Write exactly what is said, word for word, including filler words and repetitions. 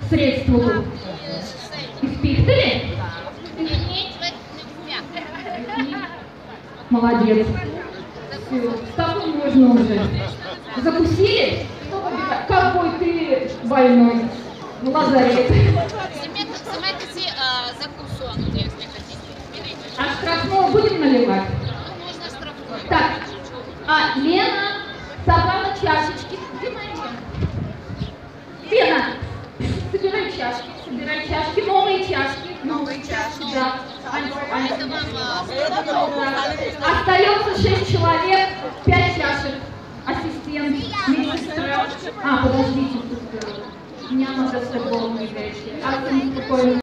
средство тут? Из пихтели? Молодец. Все, с тобой можно уже. Закусили? Какой ты больной? В лазарет. А штрафного будем наливать? Так, а Лена собрала чашечки. Где моя Лена? Лена, собирай чашки, собирай чашки, новые чашки. Новые чашки. Да. Остается шесть человек, пять чашек. Ассистент, медсестра. А, подождите, тут, э, мне надо с тобой. А ты какой?